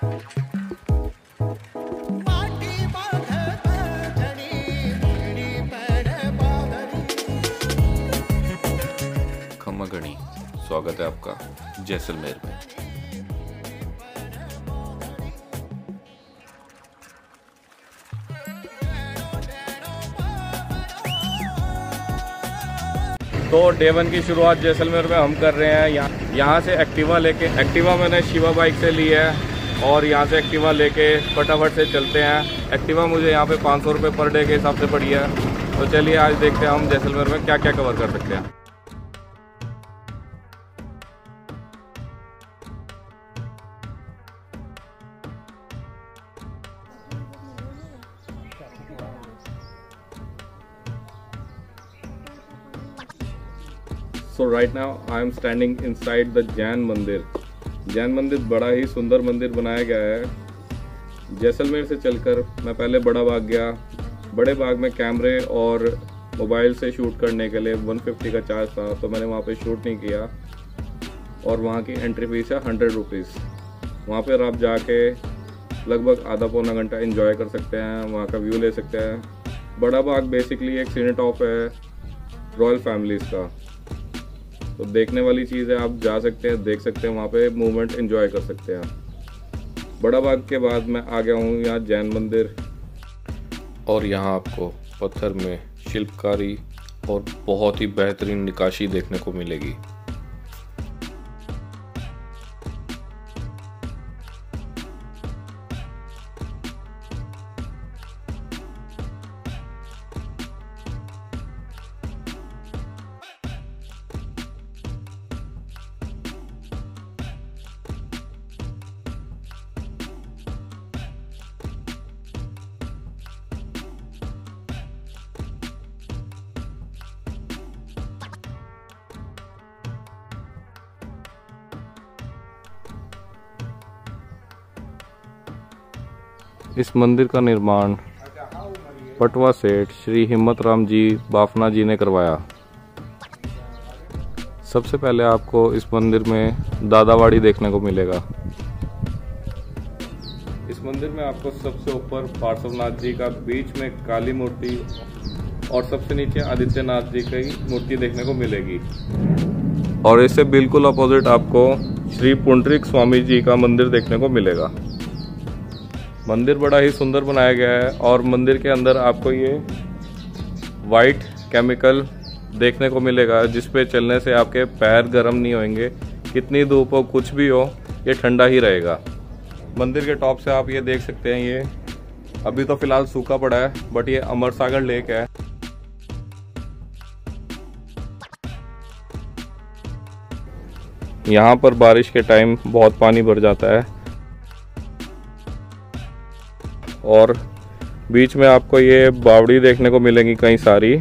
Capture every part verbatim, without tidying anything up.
खम्मागणी, स्वागत है आपका जैसलमेर में। तो डे वन की शुरुआत जैसलमेर में हम कर रहे हैं। यहाँ यहाँ से एक्टिवा लेके, एक्टिवा मैंने शिवा बाइक से ली है और यहाँ से एक्टिवा लेके फटाफट से चलते हैं। एक्टिवा मुझे यहाँ पे पाँच सौ रुपये पर डे के हिसाब से पड़ी है। तो चलिए आज देखते हैं हम जैसलमेर में क्या क्या कवर कर सकते हैं। So right now I am standing inside the Jain मंदिर। जैन मंदिर बड़ा ही सुंदर मंदिर बनाया गया है। जैसलमेर से चलकर मैं पहले बड़ा बाग गया। बड़े बाग में कैमरे और मोबाइल से शूट करने के लिए एक सौ पचास का चार्ज था, तो मैंने वहाँ पे शूट नहीं किया। और वहाँ की एंट्री फीस है हंड्रेड रुपीज़। वहाँ पर आप जाके लगभग आधा पौना घंटा एंजॉय कर सकते हैं, वहाँ का व्यू ले सकते हैं। बड़ा बाग बेसिकली एक सीनेट ऑफ है रॉयल फैमिलीज़ का, तो देखने वाली चीज़ है। आप जा सकते हैं, देख सकते हैं, वहाँ पे मूवमेंट एंजॉय कर सकते हैं। बड़ा बाग के बाद मैं आ गया हूँ यहाँ जैन मंदिर, और यहाँ आपको पत्थर में शिल्पकारी और बहुत ही बेहतरीन नक्काशी देखने को मिलेगी। इस मंदिर का निर्माण पटवा सेठ श्री हिम्मत राम जी बाफना जी ने करवाया। सबसे पहले आपको इस मंदिर में दादावाड़ी देखने को मिलेगा। इस मंदिर में आपको सबसे ऊपर पार्श्वनाथ जी का, बीच में काली मूर्ति और सबसे नीचे आदित्यनाथ जी की मूर्ति देखने को मिलेगी। और इससे बिल्कुल अपोजिट आपको श्री पुंडरीक स्वामी जी का मंदिर देखने को मिलेगा। मंदिर बड़ा ही सुंदर बनाया गया है और मंदिर के अंदर आपको ये वाइट केमिकल देखने को मिलेगा, जिस पे चलने से आपके पैर गर्म नहीं होंगे। कितनी धूप हो, कुछ भी हो, ये ठंडा ही रहेगा। मंदिर के टॉप से आप ये देख सकते हैं, ये अभी तो फिलहाल सूखा पड़ा है, बट ये अमर सागर लेक है। यहाँ पर बारिश के टाइम बहुत पानी भर जाता है और बीच में आपको ये बावड़ी देखने को मिलेंगी कई सारी।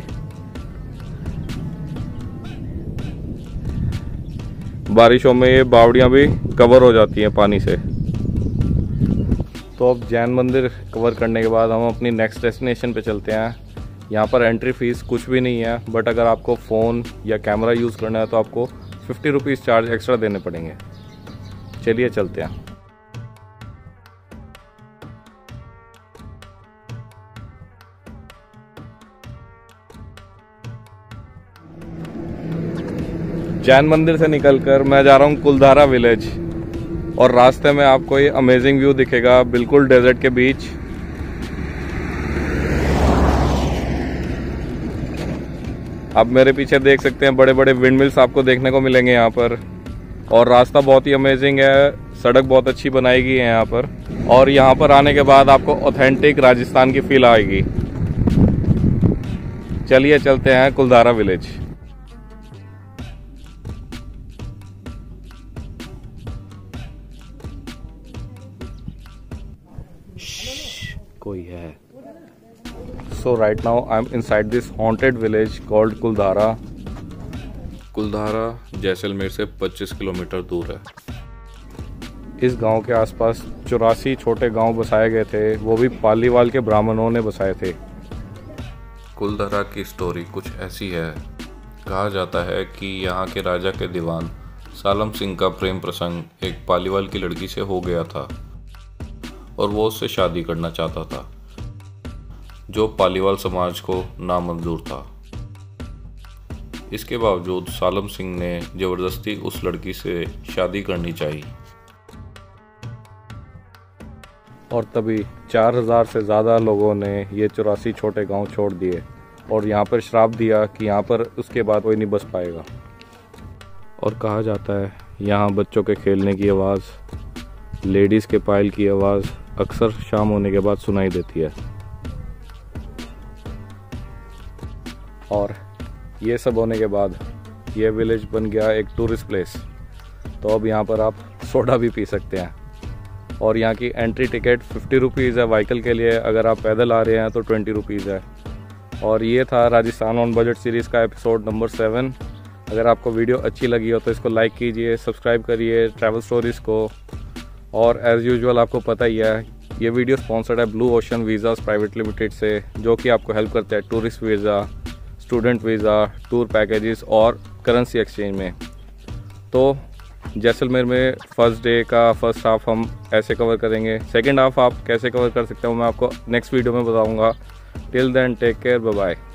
बारिशों में ये बावड़ियां भी कवर हो जाती हैं पानी से। तो अब जैन मंदिर कवर करने के बाद हम अपनी नेक्स्ट डेस्टिनेशन पे चलते हैं। यहाँ पर एंट्री फीस कुछ भी नहीं है, बट अगर आपको फ़ोन या कैमरा यूज़ करना है तो आपको फिफ्टी रुपीज़ चार्ज एक्स्ट्रा देने पड़ेंगे। चलिए चलते हैं। जैन मंदिर से निकलकर मैं जा रहा हूँ कुलधारा विलेज, और रास्ते में आपको ये अमेजिंग व्यू दिखेगा, बिल्कुल डेजर्ट के बीच। आप मेरे पीछे देख सकते हैं बड़े बड़े विंड मिल्स आपको देखने को मिलेंगे यहाँ पर। और रास्ता बहुत ही अमेजिंग है, सड़क बहुत अच्छी बनाई गई है यहाँ पर। और यहाँ पर आने के बाद आपको ऑथेंटिक राजस्थान की फील आएगी। चलिए चलते हैं कुलधारा विलेज। कोई है। So right now I'm inside this haunted village called कुलधारा। कुलधारा जैसलमेर से पच्चीस किलोमीटर दूर है। इस गांव के आसपास चौरासी छोटे गांव बसाए गए थे, वो भी पालीवाल के ब्राह्मणों ने बसाए थे। कुलधारा की स्टोरी कुछ ऐसी है। कहा जाता है कि यहाँ के राजा के दीवान सालम सिंह का प्रेम प्रसंग एक पालीवाल की लड़की से हो गया था। और वो उससे शादी करना चाहता था, जो पालीवाल समाज को नामंजूर था। इसके बावजूद सालम सिंह ने ज़बरदस्ती उस लड़की से शादी करनी चाहिए। और तभी चार हज़ार से ज़्यादा लोगों ने ये चौरासी छोटे गांव छोड़ दिए और यहाँ पर श्राप दिया कि यहाँ पर उसके बाद कोई नहीं बस पाएगा। और कहा जाता है यहाँ बच्चों के खेलने की आवाज़, लेडीज़ के पायल की आवाज़ अक्सर शाम होने के बाद सुनाई देती है। और ये सब होने के बाद ये विलेज बन गया एक टूरिस्ट प्लेस। तो अब यहाँ पर आप सोडा भी पी सकते हैं। और यहाँ की एंट्री टिकट फिफ्टी रुपीज़ है व्हीकल के लिए, अगर आप पैदल आ रहे हैं तो ट्वेंटी रुपीज़ है। और ये था राजस्थान ऑन बजट सीरीज़ का एपिसोड नंबर सेवन। अगर आपको वीडियो अच्छी लगी हो तो इसको लाइक कीजिए, सब्सक्राइब करिए ट्रैवल स्टोरीज़ को। और एज़ यूजुअल आपको पता ही है ये वीडियो स्पॉन्सर्ड है blue ocean visas private limited से, जो कि आपको हेल्प करता है tourist visa, student visa, tour packages और करेंसी एक्सचेंज में। तो जैसलमेर में फर्स्ट डे का फर्स्ट हाफ हम ऐसे कवर करेंगे, सेकंड हाफ आप कैसे कवर कर सकते हो मैं आपको नेक्स्ट वीडियो में बताऊंगा। Till then take care, bye bye.